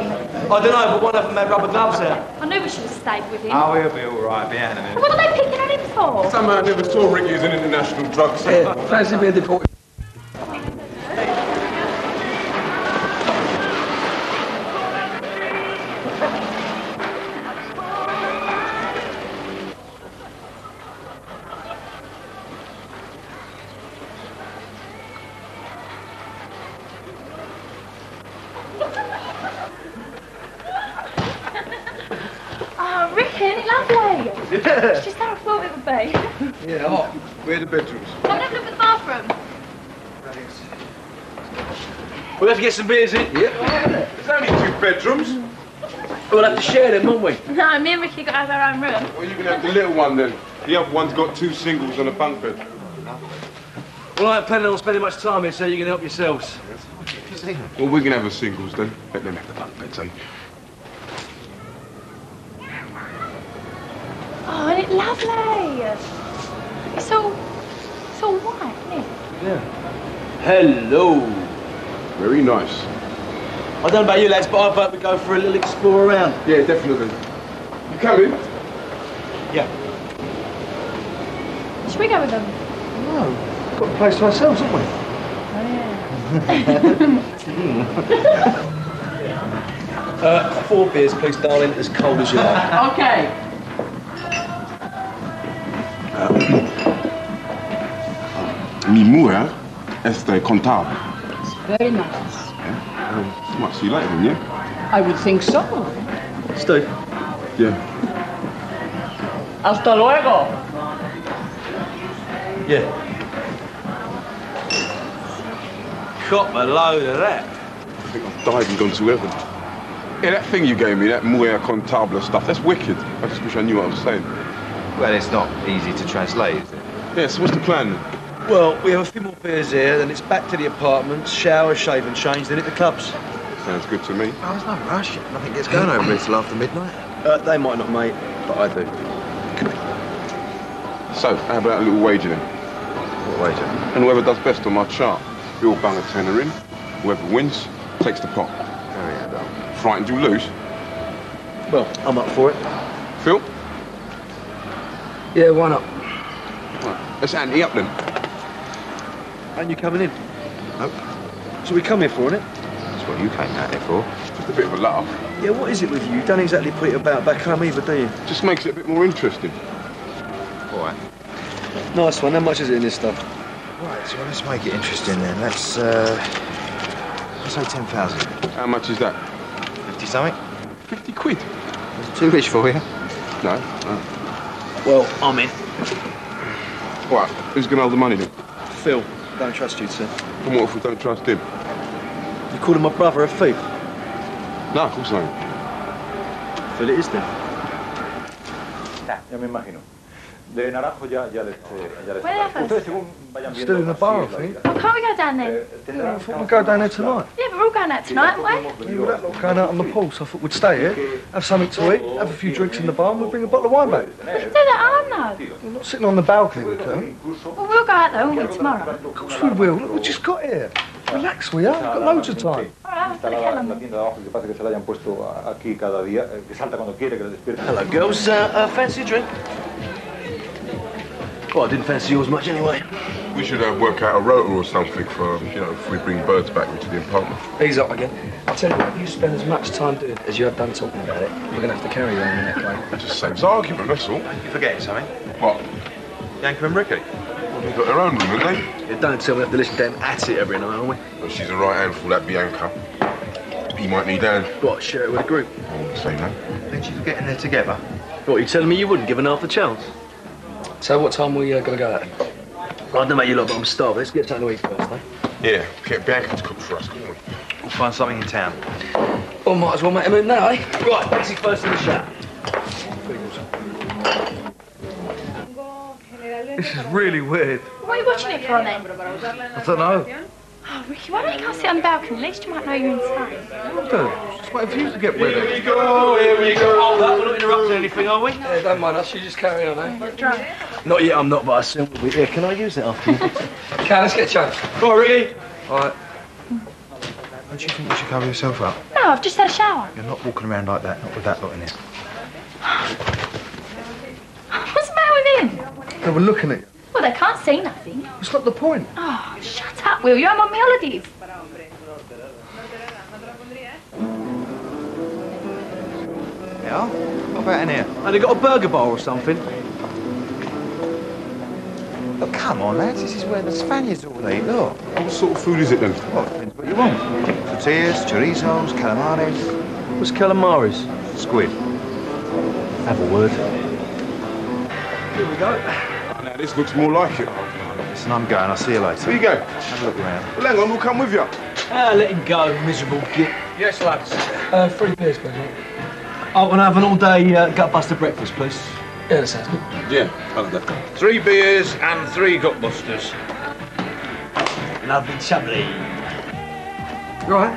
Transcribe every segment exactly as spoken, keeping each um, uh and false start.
doing? I don't know, but one of them had rubber gloves out. I knew we should have stayed with him. Oh, he'll be all right, be out in a minute. What are they picking on him for? Somehow I never saw Ricky as an international drug seller. Yeah, fancy being deported. Yeah. It's just how I thought it would be. Yeah, hot. Where are the bedrooms? Come and have a look at the bathroom. We'll have to get some beers in. Yeah. There's only two bedrooms. We'll have to share them, won't we? No, me and Ricky got to have our own room. Well, you can have the little one then. The other one's got two singles and a bunk bed. Well, I ain't planning on spending much time here, so you can help yourselves. Well, we can have the singles then. Let them have the bunk beds, eh? Oh, isn't it lovely? It's all, it's all white, isn't it? Yeah. Hello. Very nice. I don't know about you lads, but I vote we go for a little explore around. Yeah, definitely. You coming? Yeah. Should we go with them? No, we've got a place to ourselves, haven't we? uh, four beers, please, darling, as cold as you like. Okay. Mi mujer este contable. Very nice. Yeah. Um, what, see you later then, yeah? I would think so. Steve? Yeah. Hasta luego. Yeah. Cop a load of that. I think I've died and gone to heaven. Yeah, that thing you gave me, that mujer contable stuff, that's wicked. I just wish I knew what I was saying. Well, it's not easy to translate, is it? Yeah, so what's the plan? Well, we have a few more beers here, then it's back to the apartments, shower, shave and change, then hit the clubs. Sounds good to me. Oh, there's no rush. Nothing gets going over here till after midnight. Uh, they might not, mate, but I do. So, how about a little wager then? What wager? And whoever does best on my chart, we all bung a tenner in. Whoever wins, takes the pot. Very adult. Frightened you lose? Well, I'm up for it. Phil? Yeah, why not? Right, let's ante up then. Ain't you coming in? Nope. So we come here for, innit? That's what you came out here for. Just a bit of a laugh. Yeah, what is it with you? You don't exactly put it about back home either, do you? Just makes it a bit more interesting. All right. Nice one. How much is it in this stuff? Right, so let's make it interesting then. Let's, uh... let's say ten thousand. How much is that? Fifty something? Fifty quid? That's too rich for you. No, no. Well, I'm in. Right, who's going to hold the money then? Phil, don't trust you, sir. And what if we don't trust him? You calling my brother a thief? No, of course not. Phil, it is then. Ya, ya me imagino. De Naranjo ya, ya les... Ya les Where are they? Ustedes según vayan viendo... Still in the bar, I así, think. Oh, can't we go down there? Yeah, I thought we'd go down there tonight. Yeah, but we're all going out tonight, aren't we? Yeah, well, that lot going out on the pool, so I thought we'd stay here, have something to eat, have a few drinks in the bar, and we'll bring a bottle of wine back. We can do that, aren't we? We're not sitting on the balcony, we can. Well, we'll go out there, won't we, tomorrow? Of course we will. Look, we just got here. Relax, we are. We've got loads of time. All right, Está la, la tienda de abajo, que pasa que se la hayan puesto a- aquí cada día, eh, que salta cuando quiere, que le despierten. Hello, girls. Uh, uh, fancy a drink? Well, I didn't fancy yours much anyway. We should uh, work out a rota or something for, you know, if we bring birds back into the apartment. Ease up again. I'll tell you what, you spend as much time doing it as you have done talking about it. We're going to have to carry you on in that way. It just saves argument, that's all. You're forgetting something. What? Yanka and Ricky. Well, they've got their own room, haven't they? Yeah, don't tell me we have to listen to them at it every night, aren't we? Well, she's a right handful, that Bianca. He might need Anne. What, share it with a group? I wouldn't say no. Didn't you forget in there together? What, you telling me you wouldn't give an half the chance? So what time are we uh, going to go out? I don't know about you lot, but I'm starving. Let's get something to eat first, eh? Yeah, get Bianca to cook for us, can't we? We'll find something in town. Well, might as well make a move now, eh? Right, Betsy first in the shower. This is really weird. What are you watching it for, then? I don't know. Oh, Ricky, why don't you go sit on the balcony? At least you might know you're inside. I'll do. Just waiting for you to get ready. Here we go, here we go. Hold up, we're not interrupting anything, are we? Yeah, don't mind us. You just carry on, eh? Drunk. Not yet, I'm not, but I assume we'll be here. Can I use it after you? Okay, let's get changed. All right, Ricky. All right. Don't you think you should cover yourself up? No, I've just had a shower. You're not walking around like that, not with that lot in here. What's the matter with him? They were looking at you. Well, they can't see nothing. It's not the point. Oh, shut up, Will. I'm on my holidays. Yeah? What about in here? And they got a burger bar or something? Look, come on, lads. This is where the Spaniards all eat. Look. What sort of food is it then? Well, depends what you want. Tortillas, chorizos, calamares. What's calamares? Squid. Have a word. Here we go. Oh, now this looks more like it. Listen, I'm going. I'll see you later. Here you go. Have a look around. Well, hang on, we'll come with you. Ah, let him go, miserable git. Yes, lads. Uh, three beers, please, mate. I want to have an all-day uh, gutbuster breakfast, please. Yeah, that sounds good. Yeah, I like that. Three beers and three gutbusters. Lovely chubbly. You all right?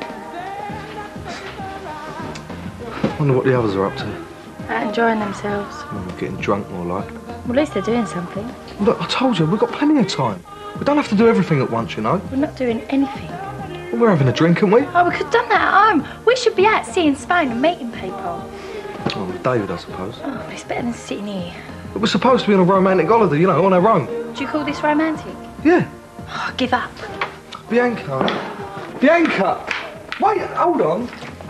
Wonder what the others are up to. They're enjoying themselves. Oh, getting drunk more like. Well, at least they're doing something. Look, I told you, we've got plenty of time. We don't have to do everything at once, you know. We're not doing anything. Well, we're having a drink, aren't we? Oh, we could have done that at home. We should be out seeing Spain and meeting people. Well, with David, I suppose. Oh, it's better than sitting here. But we're supposed to be on a romantic holiday, you know, on our own. Do you call this romantic? Yeah. Oh, give up. Bianca. Bianca! Wait, hold on.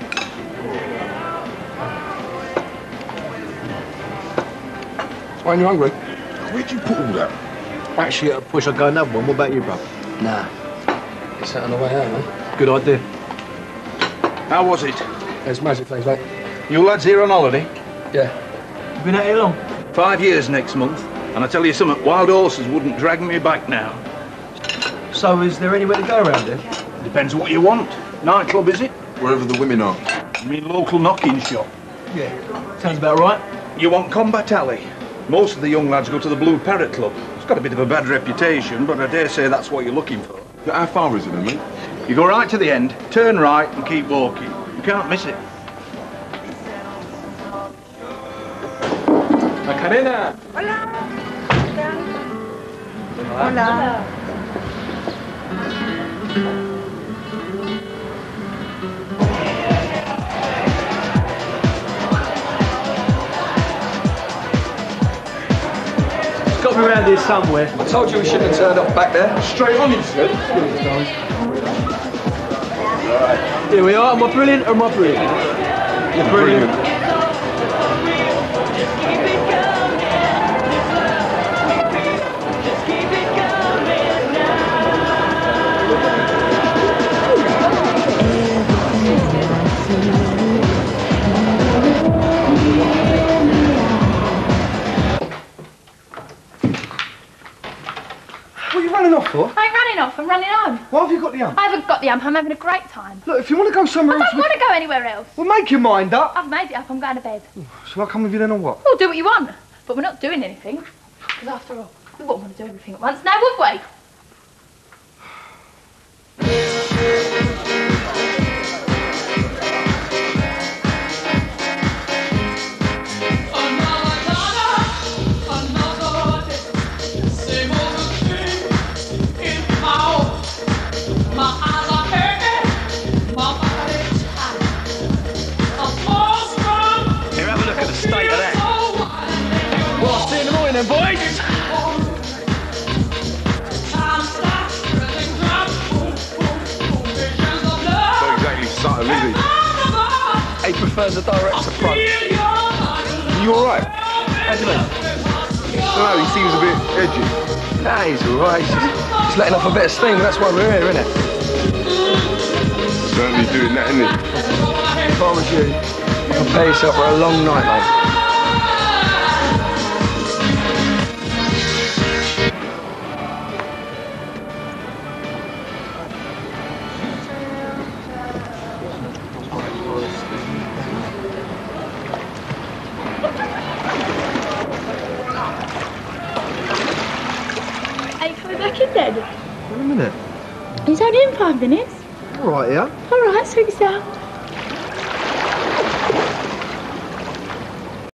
Why, you hungry? Where'd you put all that? Actually, I wish I'd go another one. What about you, bro? Nah. It's out on the way out, man. Good idea. How was it? It's magic things, mate. You lads here on holiday? Yeah. You been out here long? Five years next month. And I tell you something, wild horses wouldn't drag me back now. So, is there anywhere to go around here? Depends what you want. Nightclub, is it? Wherever the women are. I mean, local knocking shop. Yeah. Sounds about right. You want Combat Alley? Most of the young lads go to the Blue Parrot Club. It's got a bit of a bad reputation, but I dare say that's what you're looking for. How far is it then, mate? You go right to the end, turn right and keep walking. You can't miss it. Macarena! Hola. It's got to be around here somewhere. I told you we shouldn't have turned up back there. Straight on instead. Here we are. Am I brilliant or am I brilliant? You're brilliant. What are you running off for? I ain't running off. I'm running home. Why have you got the ump? I haven't got the ump. I'm having a great time. Look, if you want to go somewhere I else... don't want to go anywhere else. Well, make your mind up. I've made it up. I'm going to bed. Shall I come with you then or what? Well, do what you want. But we're not doing anything. Because after all, we wouldn't want to do everything at once now, would we? He prefers a direct approach. You all right? How do you mean? No, he seems a bit edgy. Nah, he's all right. He's just, he's letting off a bit of steam. That's why we're here, isn't it? Certainly doing that, isn't he? If I was you, prepare yourself for a long night, mate. Dead. Wait a minute. He's only in five minutes. All right, yeah. All right, suit yourself.